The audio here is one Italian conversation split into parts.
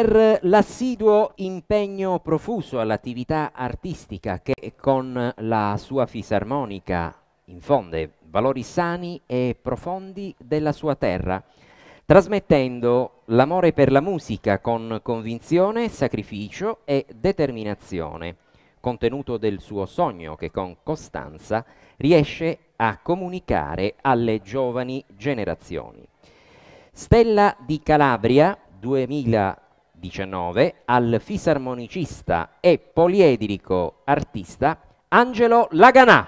per l'assiduo impegno profuso all'attività artistica che con la sua fisarmonica infonde valori sani e profondi della sua terra, trasmettendo l'amore per la musica con convinzione, sacrificio e determinazione, contenuto del suo sogno che con costanza riesce a comunicare alle giovani generazioni. Stella di Calabria 2019 al fisarmonicista e poliedrico artista Angelo Laganà.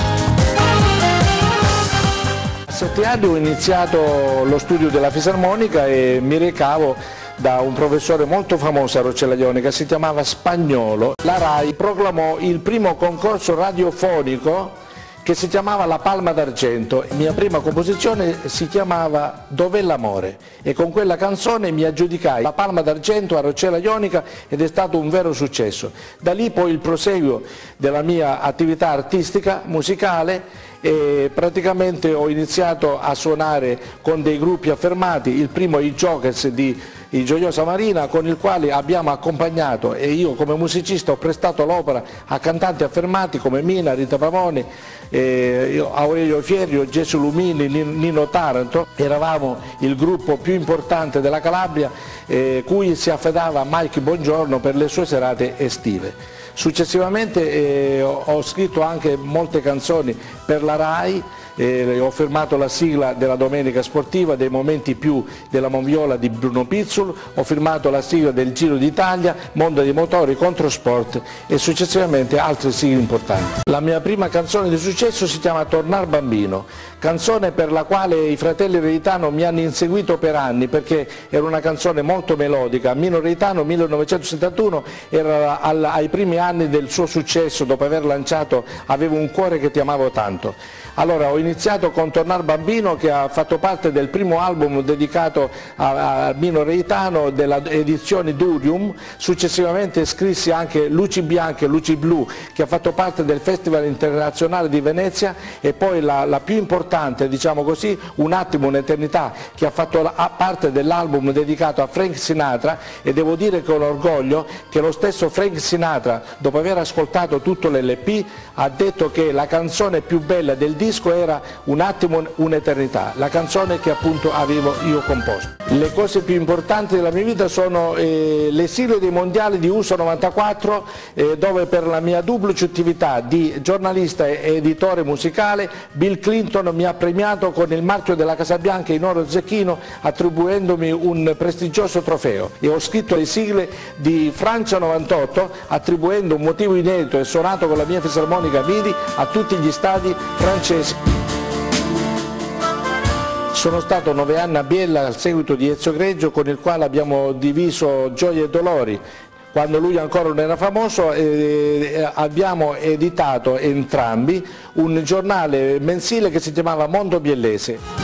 A 7 anni ho iniziato lo studio della fisarmonica e mi recavo da un professore molto famoso a Roccella Ionica, si chiamava Spagnolo. La RAI proclamò il primo concorso radiofonico che si chiamava La Palma d'Argento. La mia prima composizione si chiamava Dov'è l'amore e con quella canzone mi aggiudicai la Palma d'Argento a Roccella Ionica ed è stato un vero successo. Da lì poi il proseguo della mia attività artistica, musicale, e praticamente ho iniziato a suonare con dei gruppi affermati, il primo i Jokers di Gioiosa Marina, con il quale abbiamo accompagnato e io come musicista ho prestato l'opera a cantanti affermati come Mina, Rita Pavoni, Aurelio Fierio, Gesù Lumini, Nino Taranto. Eravamo il gruppo più importante della Calabria, cui si affidava Mike Bongiorno per le sue serate estive. Successivamente ho scritto anche molte canzoni per la RAI, ho firmato la sigla della Domenica Sportiva, dei momenti più della Moviola di Bruno Pizzul, ho firmato la sigla del Giro d'Italia, Mondo dei Motori, Controsport e successivamente altre sigle importanti. La mia prima canzone di successo si chiama Tornar Bambino, canzone per la quale i fratelli Reitano mi hanno inseguito per anni perché era una canzone molto melodica. Mino Reitano 1971 era ai primi anni del suo successo, dopo aver lanciato Avevo un cuore che ti amavo tanto. Allora ho iniziato con Tornar Bambino, che ha fatto parte del primo album dedicato a Mino Reitano della edizione Durium. Successivamente scrissi anche Luci Bianche e Luci Blu, che ha fatto parte del Festival Internazionale di Venezia, e poi la più importante, diciamo così, Un attimo, un'eternità, che ha fatto parte dell'album dedicato a Frank Sinatra, e devo dire con orgoglio che lo stesso Frank Sinatra, dopo aver ascoltato tutto l'LP, ha detto che la canzone più bella del disco era Un attimo, un'eternità, la canzone che appunto avevo io composto. Le cose più importanti della mia vita sono l'esilio dei mondiali di USA 94, dove per la mia duplice attività di giornalista e editore musicale Bill Clinton mi ha premiato con il marchio della Casa Bianca in oro zecchino, attribuendomi un prestigioso trofeo, e ho scritto le sigle di Francia 98 attribuendo un motivo inedito e suonato con la mia fisarmonica Vidi a tutti gli stadi francesi. Sono stato 9 anni a Biella al seguito di Ezio Greggio, con il quale abbiamo diviso gioie e dolori. Quando lui ancora non era famoso abbiamo editato entrambi un giornale mensile che si chiamava Mondo Biellese.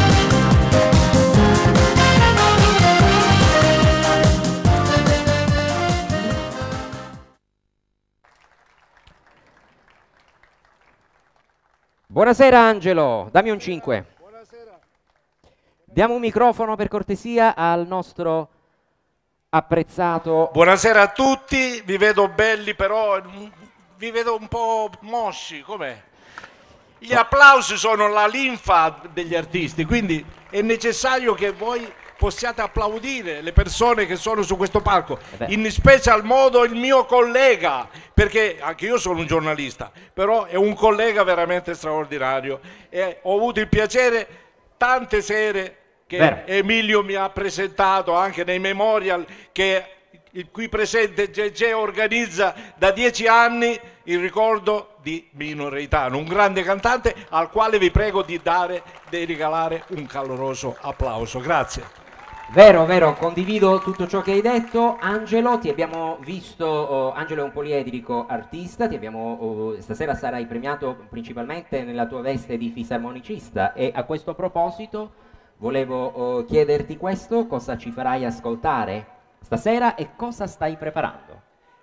Buonasera Angelo, dammi un 5. Buonasera. Diamo un microfono per cortesia al nostro apprezzato... Buonasera a tutti, vi vedo belli però vi vedo un po' mosci, com'è? Gli applausi sono la linfa degli artisti, quindi è necessario che voi possiate applaudire le persone che sono su questo palco, in special modo il mio collega, perché anche io sono un giornalista, però è un collega veramente straordinario, e ho avuto il piacere tante sere che Emilio mi ha presentato anche nei memorial che il qui presente Gegè organizza da 10 anni, in ricordo di Mino Reitano, un grande cantante al quale vi prego di regalare un caloroso applauso. Grazie. Vero, vero, condivido tutto ciò che hai detto. Angelo, ti abbiamo visto, Angelo è un poliedrico artista, stasera sarai premiato principalmente nella tua veste di fisarmonicista, e a questo proposito volevo chiederti questo: cosa ci farai ascoltare stasera e cosa stai preparando?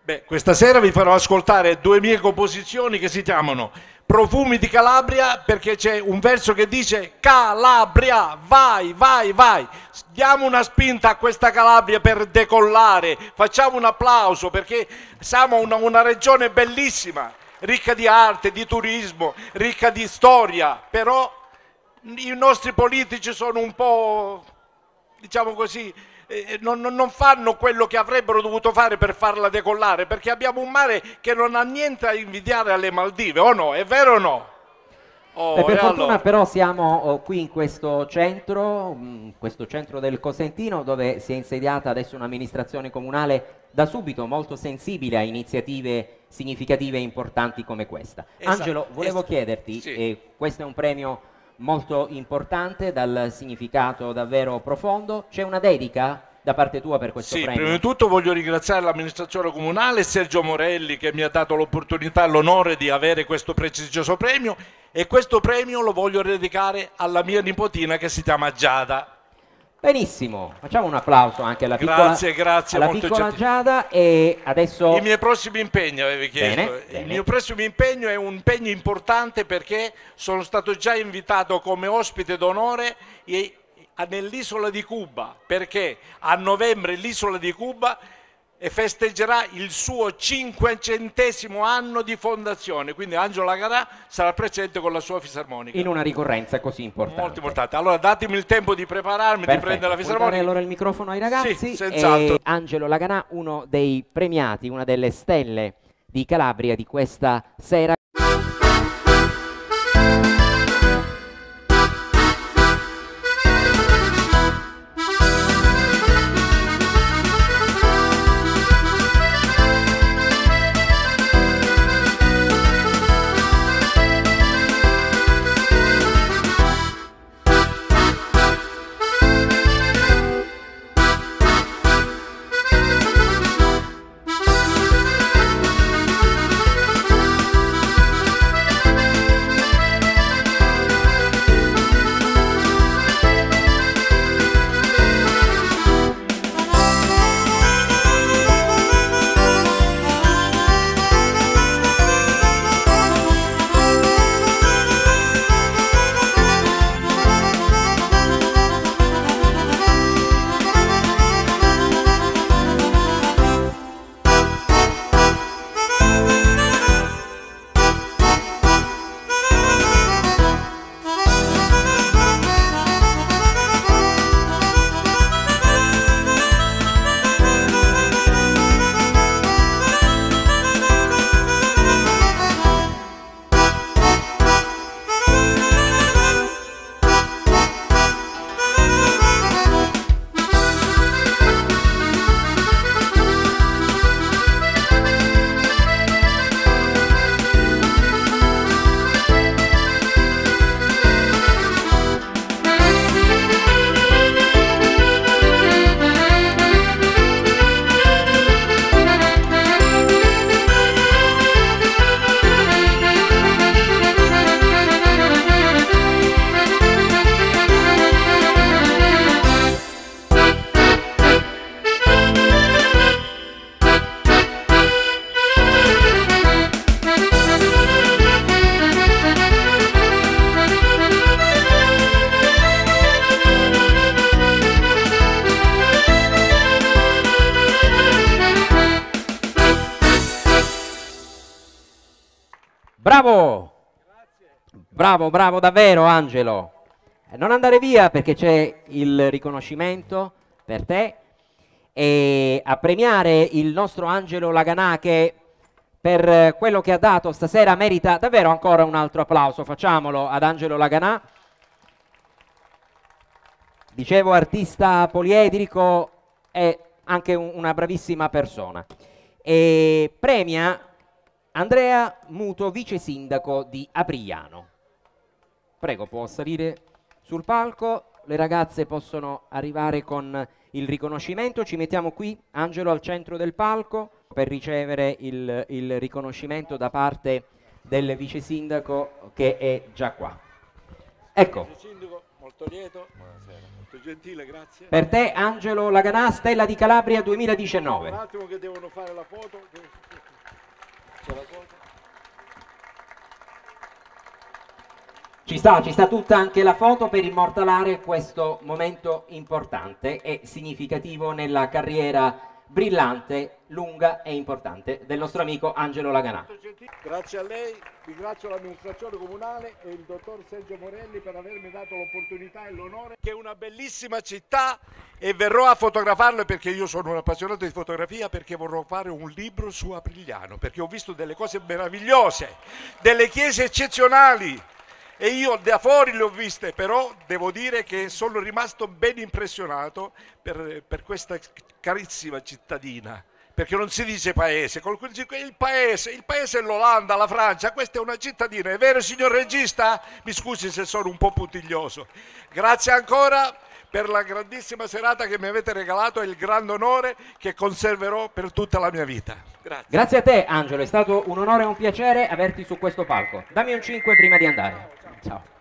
Beh, questa sera vi farò ascoltare due mie composizioni che si chiamano Profumi di Calabria, perché c'è un verso che dice Calabria, vai, vai, vai. Diamo una spinta a questa Calabria per decollare, facciamo un applauso perché siamo una regione bellissima, ricca di arte, di turismo, ricca di storia, però i nostri politici sono un po', diciamo così, non fanno quello che avrebbero dovuto fare per farla decollare, perché abbiamo un mare che non ha niente a invidiare alle Maldive, o no? È vero o no? Per fortuna allora, però siamo qui in questo centro del Cosentino, dove si è insediata adesso un'amministrazione comunale da subito molto sensibile a iniziative significative e importanti come questa. Esatto, Angelo, volevo chiederti, sì. questo è un premio molto importante dal significato davvero profondo, c'è una dedica da parte tua per questo Sì, premio? prima di tutto voglio ringraziare l'amministrazione comunale e Sergio Morelli che mi ha dato l'opportunità e l'onore di avere questo prestigioso premio, e questo premio lo voglio dedicare alla mia nipotina che si chiama Giada. Benissimo, facciamo un applauso anche alla Grazie, alla molto piccola gentile. Giada. E adesso I miei prossimi impegni avevi chiesto. Bene, bene. Il mio prossimo impegno è un impegno importante perché sono stato già invitato come ospite d'onore nell'isola di Cuba, perché a novembre l'isola di Cuba festeggerà il suo 500° anno di fondazione, quindi Angelo Lagarà sarà presente con la sua fisarmonica. in una ricorrenza così importante. Molto importante. Allora datemi il tempo di prepararmi, Perfetto. di prendere la Puoi fisarmonica. dare allora il microfono ai ragazzi. Sì, senz'altro. E Angelo Laganà, uno dei premiati, una delle stelle di Calabria di questa sera. Bravo! Bravo, bravo davvero Angelo. Non andare via perché c'è il riconoscimento per te, e a premiare il nostro Angelo Laganà, che per quello che ha dato stasera merita davvero ancora un altro applauso. Facciamolo ad Angelo Laganà. Dicevo, artista poliedrico e anche una bravissima persona. E premia Andrea Muto, vice sindaco di Aprigliano. Prego, può salire sul palco, le ragazze possono arrivare con il riconoscimento. Ci mettiamo qui, Angelo, al centro del palco per ricevere il riconoscimento da parte del vice sindaco che è già qua. Ecco. molto lieto. Buonasera. Molto gentile, grazie. Per te Angelo Laganà, Stella di Calabria Un 2019. attimo che devono fare la foto. C'è la foto. Ci sta tutta anche la foto per immortalare questo momento importante e significativo nella carriera brillante, lunga e importante del nostro amico Angelo Laganà. Grazie a lei, ringrazio l'amministrazione comunale e il dottor Sergio Morelli per avermi dato l'opportunità e l'onore, che è una bellissima città, e verrò a fotografarlo perché io sono un appassionato di fotografia, perché vorrò fare un libro su Aprigliano, perché ho visto delle cose meravigliose, delle chiese eccezionali. E io da fuori le ho viste, però devo dire che sono rimasto ben impressionato per questa carissima cittadina, perché non si dice paese, qualcuno dice il paese è l'Olanda, la Francia, questa è una cittadina, è vero signor regista? Mi scusi se sono un po' puntiglioso. Grazie ancora per la grandissima serata che mi avete regalato e il grande onore che conserverò per tutta la mia vita. Grazie. Grazie a te Angelo, è stato un onore e un piacere averti su questo palco. Dammi un 5 prima di andare. Ciao.